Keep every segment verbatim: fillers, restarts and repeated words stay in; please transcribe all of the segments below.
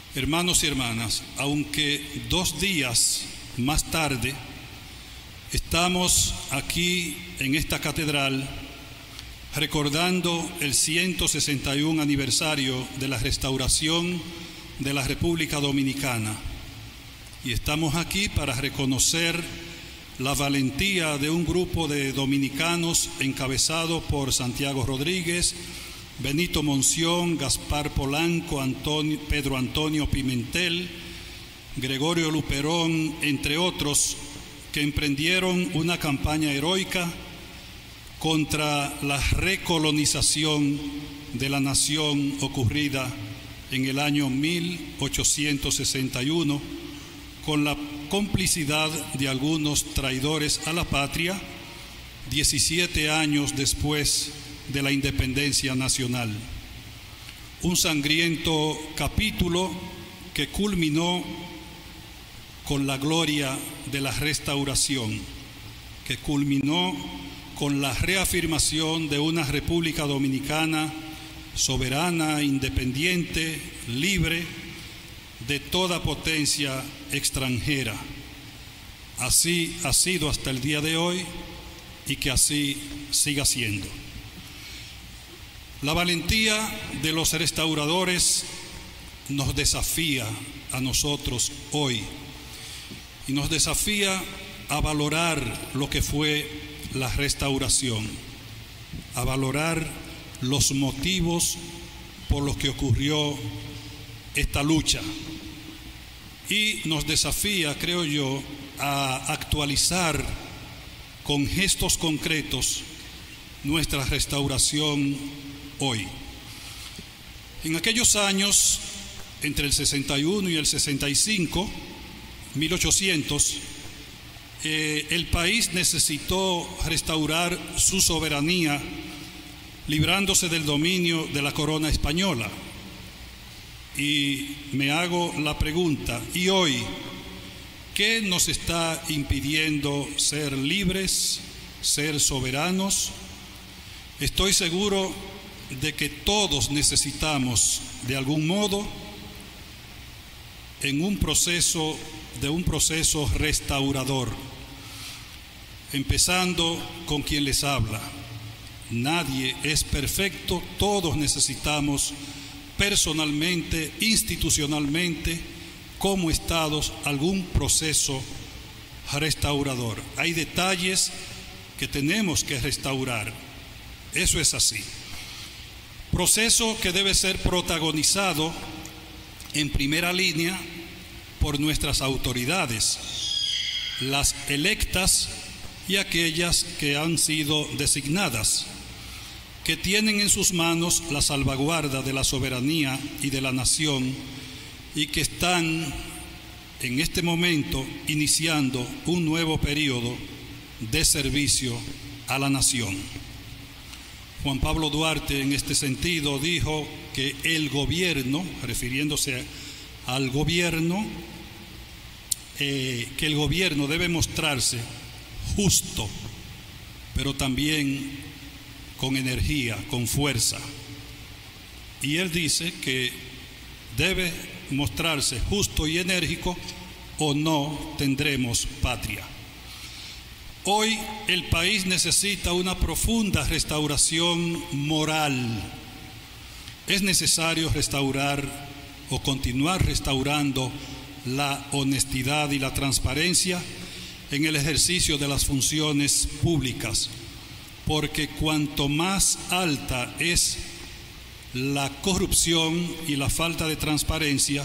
Hermanos y hermanas, aunque dos días más tarde estamos aquí en esta catedral recordando el ciento sesenta y uno aniversario de la restauración de la República Dominicana, y estamos aquí para reconocer la valentía de un grupo de dominicanos encabezado por Santiago Rodríguez, Benito Monción, Gaspar Polanco, Antonio, Pedro Antonio Pimentel, Gregorio Luperón, entre otros, que emprendieron una campaña heroica contra la recolonización de la nación ocurrida en el año mil ochocientos sesenta y uno, con la complicidad de algunos traidores a la patria, diecisiete años después de la independencia nacional. Un sangriento capítulo que culminó con la gloria de la restauración, que culminó con la reafirmación de una República Dominicana soberana, independiente, libre de toda potencia extranjera. Así ha sido hasta el día de hoy y que así siga siendo. La valentía de los restauradores nos desafía a nosotros hoy y nos desafía a valorar lo que fue la restauración, a valorar los motivos por los que ocurrió esta lucha, y nos desafía, creo yo, a actualizar con gestos concretos nuestra restauración hoy. En aquellos años, entre el sesenta y uno y el sesenta y cinco, mil ochocientos, eh, el país necesitó restaurar su soberanía, librándose del dominio de la corona española. Y me hago la pregunta, ¿y hoy qué nos está impidiendo ser libres, ser soberanos? Estoy seguro de que todos necesitamos, de algún modo, en un proceso, de un proceso restaurador, empezando con quien les habla. Nadie es perfecto, todos necesitamos personalmente, institucionalmente, como estados, algún proceso restaurador. Hay detalles que tenemos que restaurar, eso es así. Proceso que debe ser protagonizado en primera línea por nuestras autoridades, las electas y aquellas que han sido designadas, que tienen en sus manos la salvaguarda de la soberanía y de la nación, y que están en este momento iniciando un nuevo periodo de servicio a la nación. Juan Pablo Duarte, en este sentido, dijo que el gobierno, refiriéndose al gobierno, eh, que el gobierno debe mostrarse justo, pero también con energía, con fuerza. Y él dice que debe mostrarse justo y enérgico o no tendremos patria. Hoy el país necesita una profunda restauración moral. Es necesario restaurar o continuar restaurando la honestidad y la transparencia en el ejercicio de las funciones públicas, porque cuanto más alta es la corrupción y la falta de transparencia,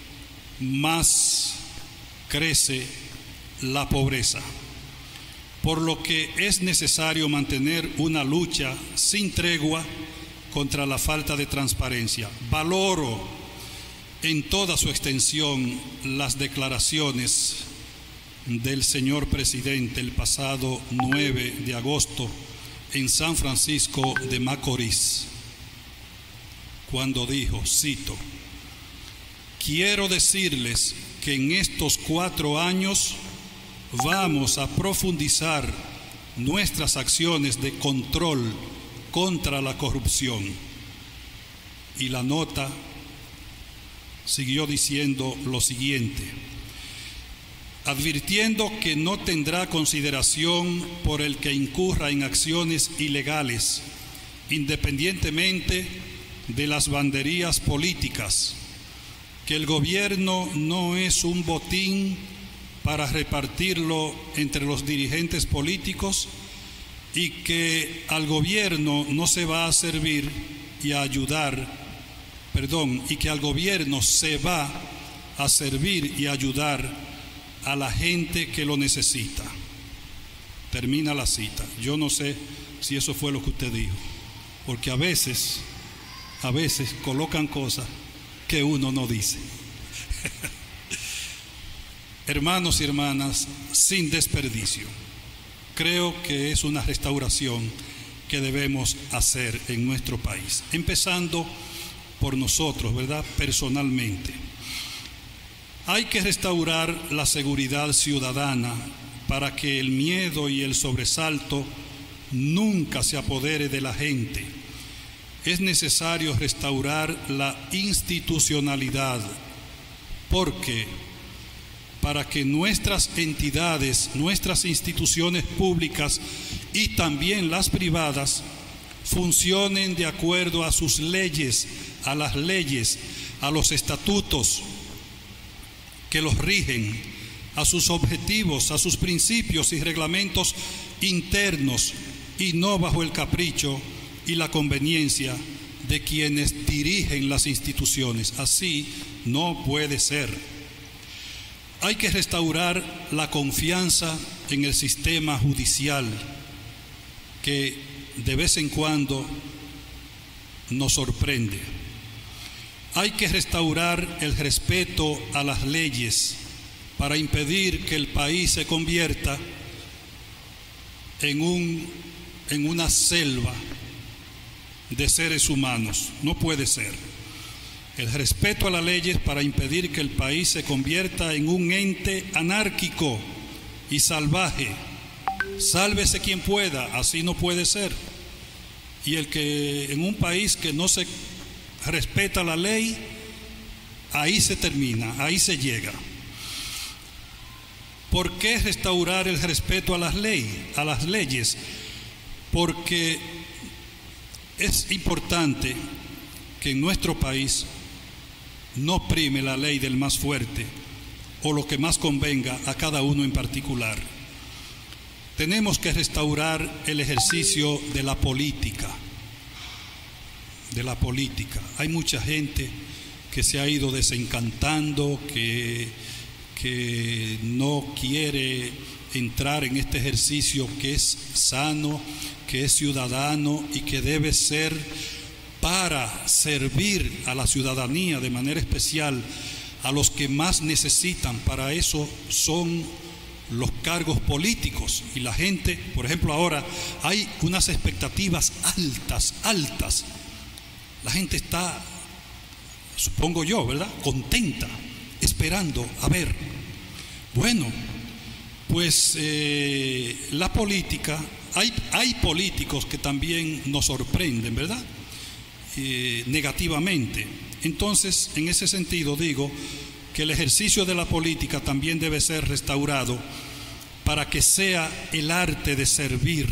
más crece la pobreza. Por lo que es necesario mantener una lucha sin tregua contra la falta de transparencia. Valoro en toda su extensión las declaraciones del señor presidente el pasado nueve de agosto en San Francisco de Macorís, cuando dijo, cito: quiero decirles que en estos cuatro años vamos a profundizar nuestras acciones de control contra la corrupción. Y la nota siguió diciendo lo siguiente: advirtiendo que no tendrá consideración por el que incurra en acciones ilegales, independientemente de las banderías políticas, que el gobierno no es un botín para repartirlo entre los dirigentes políticos y que al gobierno no se va a servir y a ayudar, perdón, y que al gobierno se va a servir y ayudar a la gente que lo necesita. Termina la cita. Yo no sé si eso fue lo que usted dijo, porque a veces, a veces colocan cosas que uno no dice. Hermanos y hermanas, sin desperdicio, creo que es una restauración que debemos hacer en nuestro país, empezando por nosotros, ¿verdad? Personalmente. Hay que restaurar la seguridad ciudadana para que el miedo y el sobresalto nunca se apodere de la gente. Es necesario restaurar la institucionalidad, porque para que nuestras entidades, nuestras instituciones públicas y también las privadas funcionen de acuerdo a sus leyes, a las leyes, a los estatutos que los rigen, a sus objetivos, a sus principios y reglamentos internos, y no bajo el capricho y la conveniencia de quienes dirigen las instituciones. Así no puede ser. Hay que restaurar la confianza en el sistema judicial, que de vez en cuando nos sorprende. Hay que restaurar el respeto a las leyes para impedir que el país se convierta en un, en una selva de seres humanos. No puede ser. El respeto a las leyes para impedir que el país se convierta en un ente anárquico y salvaje. Sálvese quien pueda, así no puede ser. Y el que en un país que no se respeta la ley, ahí se termina, ahí se llega. ¿Por qué restaurar el respeto a las leyes, a las leyes? Porque es importante que en nuestro país no prime la ley del más fuerte o lo que más convenga a cada uno en particular. Tenemos que restaurar el ejercicio de la política. de la política. Hay mucha gente que se ha ido desencantando, que, que no quiere entrar en este ejercicio que es sano, que es ciudadano y que debe ser para servir a la ciudadanía, de manera especial a los que más necesitan. Para eso son los cargos políticos. Y la gente, por ejemplo, ahora hay unas expectativas altas, altas. La gente está, supongo yo, ¿verdad?, contenta, esperando a ver. Bueno, pues eh, la política, hay, hay políticos que también nos sorprenden, ¿verdad?, eh, negativamente. Entonces, en ese sentido digo que el ejercicio de la política también debe ser restaurado para que sea el arte de servir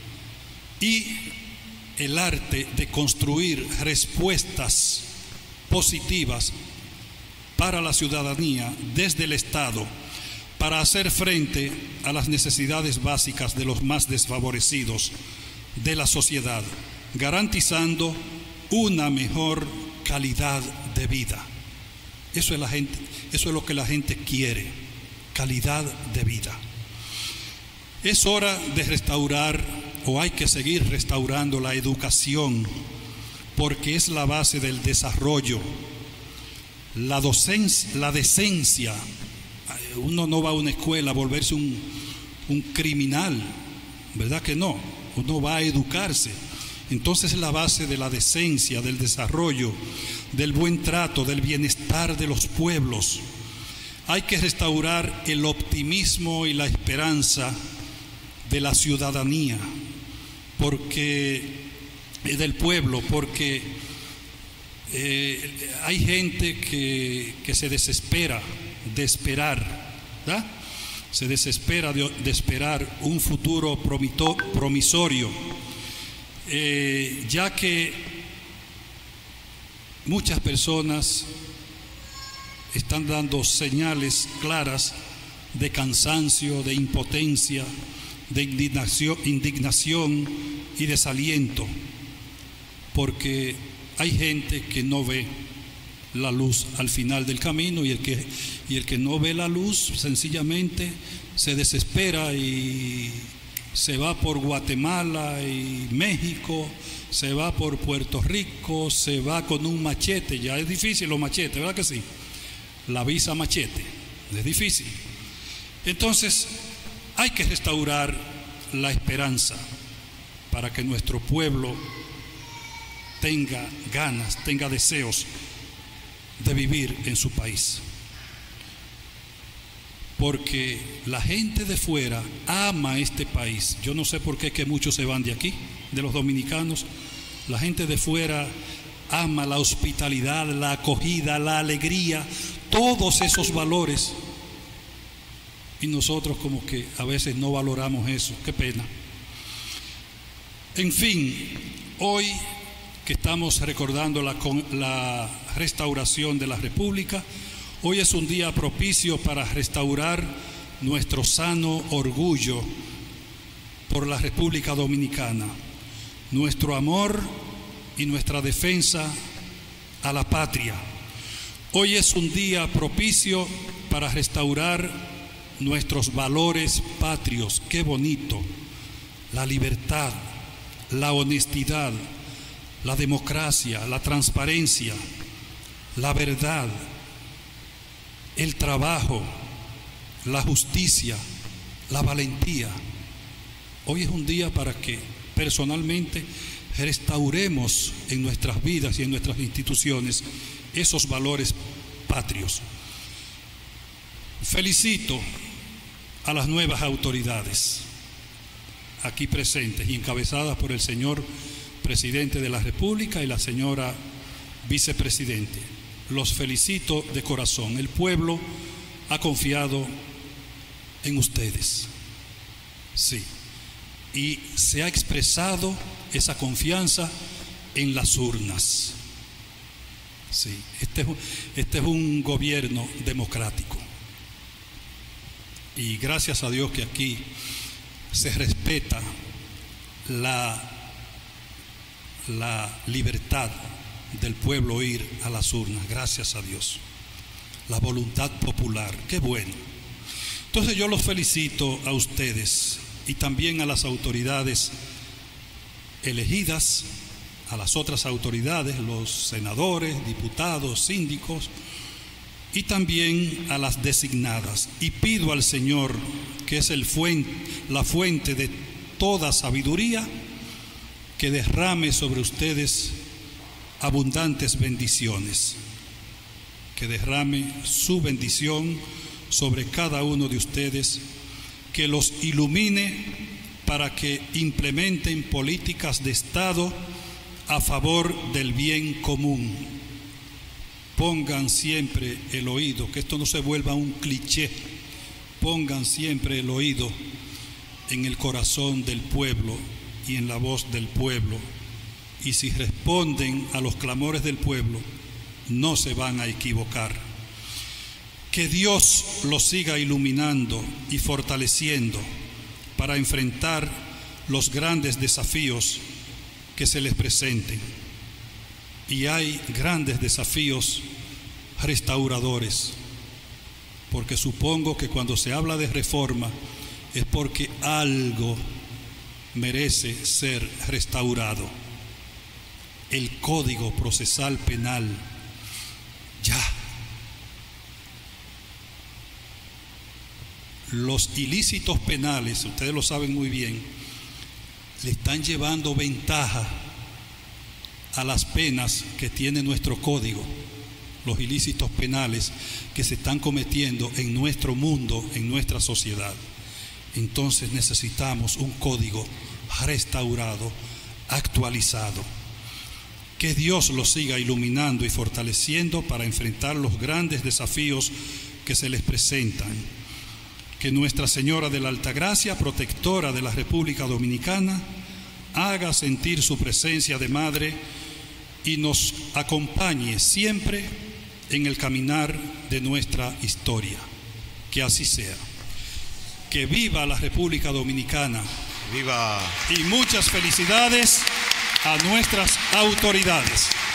y el arte de construir respuestas positivas para la ciudadanía desde el Estado, para hacer frente a las necesidades básicas de los más desfavorecidos de la sociedad, garantizando una mejor calidad de vida. Eso es la gente, eso es lo que la gente quiere, calidad de vida. Es hora de restaurar, o hay que seguir restaurando, la educación, porque es la base del desarrollo. La docencia, la decencia. Uno no va a una escuela a volverse un, un criminal, ¿verdad que no? Uno va a educarse. Entonces es la base de la decencia, del desarrollo, del buen trato, del bienestar de los pueblos. Hay que restaurar el optimismo y la esperanza de la ciudadanía, porque del pueblo, porque eh, hay gente que, que se desespera de esperar, ¿verdad? Se desespera de, de esperar un futuro promito, promisorio, eh, ya que muchas personas están dando señales claras de cansancio, de impotencia, de indignación, indignación y desaliento, porque hay gente que no ve la luz al final del camino, y el que, y el que no ve la luz sencillamente se desespera y se va por Guatemala y México, se va por Puerto Rico, se va con un machete. Ya es difícil los machetes, ¿verdad que sí? La visa machete, es difícil. Entonces hay que restaurar la esperanza para que nuestro pueblo tenga ganas, tenga deseos de vivir en su país, porque la gente de fuera ama este país. Yo no sé por qué que muchos se van de aquí, de los dominicanos. La gente de fuera ama la hospitalidad, la acogida, la alegría, todos esos valores, y nosotros como que a veces no valoramos eso. Qué pena. En fin, hoy que estamos recordando la, la restauración de la República, hoy es un día propicio para restaurar nuestro sano orgullo por la República Dominicana, nuestro amor y nuestra defensa a la patria. Hoy es un día propicio para restaurar nuestros valores patrios. Qué bonito: la libertad, la honestidad, la democracia, la transparencia, la verdad, el trabajo, la justicia, la valentía. Hoy es un día para que personalmente restauremos en nuestras vidas y en nuestras instituciones esos valores patrios. Felicito a las nuevas autoridades aquí presentes y encabezadas por el señor presidente de la República y la señora vicepresidente. Los felicito de corazón. El pueblo ha confiado en ustedes, sí, y se ha expresado esa confianza en las urnas. Sí, este es, este es un gobierno democrático, y gracias a Dios que aquí se respeta la la libertad del pueblo ir a las urnas. Gracias a Dios, la voluntad popular. Qué bueno. Entonces yo los felicito a ustedes y también a las autoridades elegidas, a las otras autoridades, los senadores, diputados, síndicos, y también a las designadas. Y pido al Señor, que es el fuente, la fuente de toda sabiduría, que derrame sobre ustedes abundantes bendiciones, que derrame su bendición sobre cada uno de ustedes, que los ilumine para que implementen políticas de Estado a favor del bien común. Pongan siempre el oído, que esto no se vuelva un cliché, pongan siempre el oído en el corazón del pueblo y en la voz del pueblo, y si responden a los clamores del pueblo, no se van a equivocar. Que Dios los siga iluminando y fortaleciendo para enfrentar los grandes desafíos que se les presenten. Y hay grandes desafíos restauradores, porque supongo que cuando se habla de reforma es porque algo merece ser restaurado. El Código Procesal Penal, ya. Los ilícitos penales, ustedes lo saben muy bien, le están llevando ventaja a las penas que tiene nuestro código. Los ilícitos penales que se están cometiendo en nuestro mundo, en nuestra sociedad. Entonces necesitamos un código restaurado, actualizado, Que Dios los siga iluminando y fortaleciendo para enfrentar los grandes desafíos que se les presentan. Que Nuestra Señora de la Altagracia, protectora de la República Dominicana, haga sentir su presencia de Madre y nos acompañe siempre en el caminar de nuestra historia. Que así sea. Que viva la República Dominicana. ¡Viva! Y muchas felicidades a nuestras autoridades.